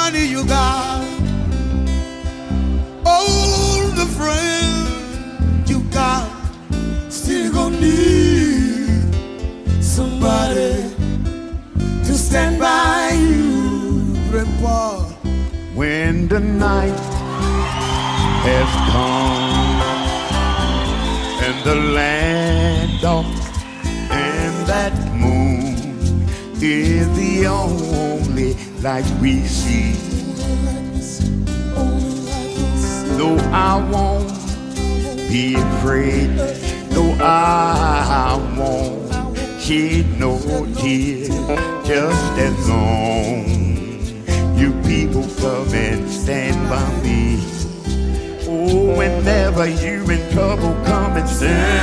money you got, all the friends you got, still gonna need somebody to stand by you, Grandpa. When the night has come and the land dark and that moon is the only light we see. Though I won't be afraid, though I won't shed no tears, just as long you people come and stand by me. Oh, whenever you're in trouble, come and stand